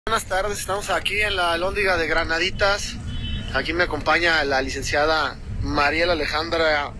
Buenas tardes, estamos aquí en la Alhóndiga de Granaditas. Aquí me acompaña la licenciada Mariela Alejandra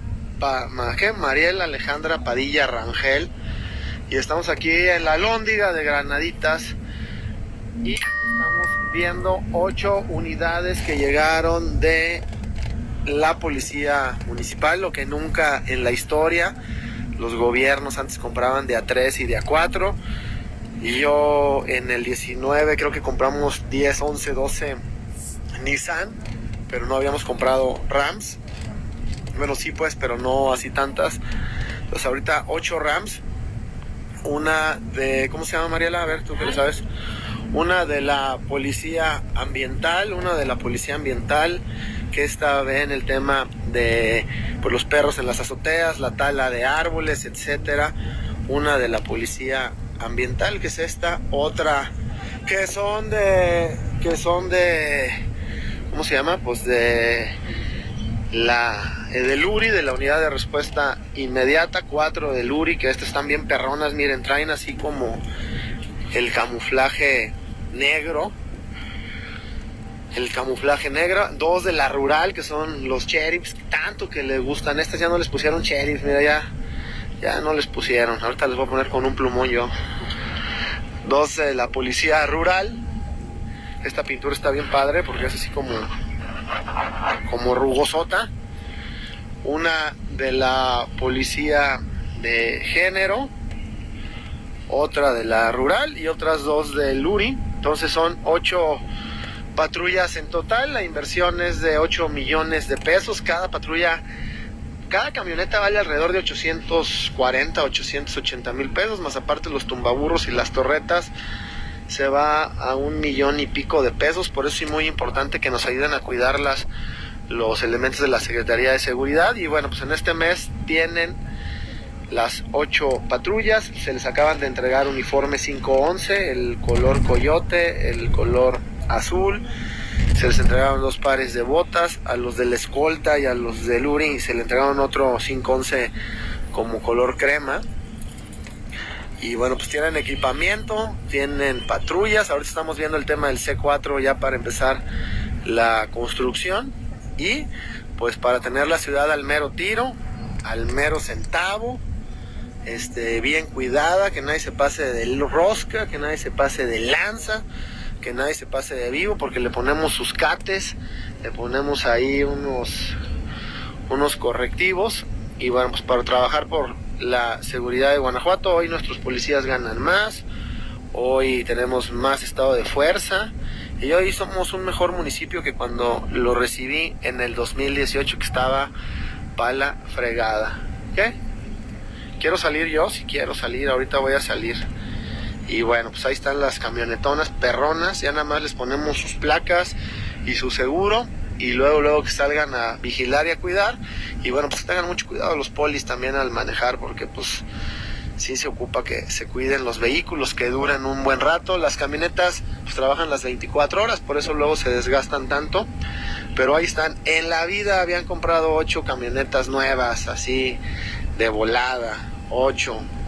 Padilla Rangel. Y estamos aquí en la Alhóndiga de Granaditas. Y estamos viendo 8 unidades que llegaron de la policía municipal, lo que nunca en la historia. Los gobiernos antes compraban de A3 y de A4. Y yo en el 19 creo que compramos 10, 11, 12 Nissan, pero no habíamos comprado Rams. Bueno, sí pues, pero no así tantas. Entonces ahorita 8 Rams. Una de, ¿cómo se llama, Mariela? A ver, tú que lo sabes. Una de la policía ambiental, que esta ve en el tema de pues, los perros en las azoteas, la tala de árboles, etcétera. Una de la policía ambiental, que es esta, otra que son de ¿cómo se llama? Pues del URI, de la unidad de respuesta inmediata. 4 del URI, que estas están bien perronas, miren, traen así como el camuflaje negro, 2 de la rural, que son los sheriffs, tanto que les gustan. Estas ya no les pusieron sheriff, mira, ya no les pusieron. Ahorita les voy a poner con un plumón yo. 2 de la policía rural. Esta pintura está bien padre porque es así como rugosota. Una de la policía de género, otra de la rural y otras 2 del URI. Entonces son 8 patrullas en total. La inversión es de 8 millones de pesos. Cada camioneta vale alrededor de 840, 880 mil pesos, más aparte los tumbaburros y las torretas, se va a 1 millón y pico de pesos. Por eso es muy importante que nos ayuden a cuidarlas los elementos de la Secretaría de Seguridad. Y bueno, pues en este mes tienen las 8 patrullas. Se les acaban de entregar uniforme 511, el color coyote, el color azul. Se les entregaron 2 pares de botas a los de la escolta y a los del URI, y se le entregaron otro 511 como color crema. Y bueno, pues tienen equipamiento, tienen patrullas. Ahorita estamos viendo el tema del C4 ya para empezar la construcción. Y pues para tener la ciudad al mero tiro, al mero centavo, bien cuidada, que nadie se pase de rosca, que nadie se pase de lanza, que nadie se pase de vivo, porque le ponemos sus cates, le ponemos ahí unos correctivos. Y bueno, pues para trabajar por la seguridad de Guanajuato, hoy nuestros policías ganan más, hoy tenemos más estado de fuerza, y hoy somos un mejor municipio que cuando lo recibí en el 2018, que estaba pala fregada. ¿Qué? ¿Quiero salir yo? Si quiero salir, ahorita voy a salir. Y bueno, pues ahí están las camionetonas perronas. Ya nada más les ponemos sus placas y su seguro, y luego que salgan a vigilar y a cuidar. Y bueno, pues tengan mucho cuidado los polis también al manejar, porque pues sí se ocupa que se cuiden los vehículos, que duren un buen rato. Las camionetas pues trabajan las 24 horas, por eso luego se desgastan tanto. Pero ahí están. En la vida habían comprado 8 camionetas nuevas, así de volada, 8.